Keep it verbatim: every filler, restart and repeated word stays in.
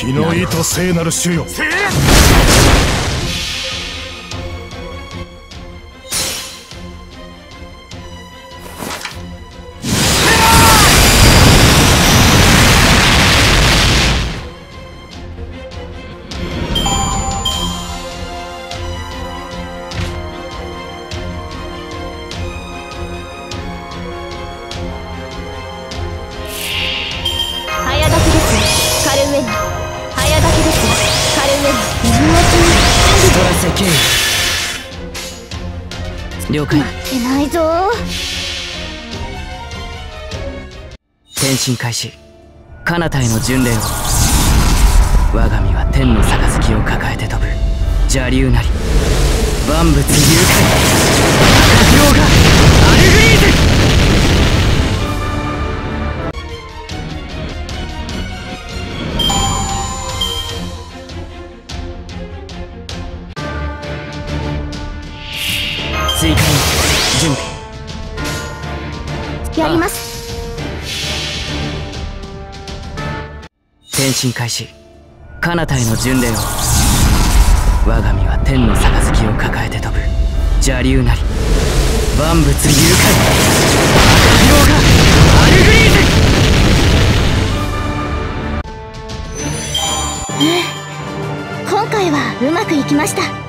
気の意と聖なる主よ。 了解。 負けないぞ。 転身開始。彼方への巡礼を。我が身は天の杯を抱えて飛ぶ邪竜なり万物誘拐赤黒がアルグリーズ。追加の準備。 やります。 転身開始。彼方への巡礼を。我が身は天の杯を抱えて飛ぶ邪竜なり万物誘拐赤黒がアルグリーズ。 今回はうまくいきました。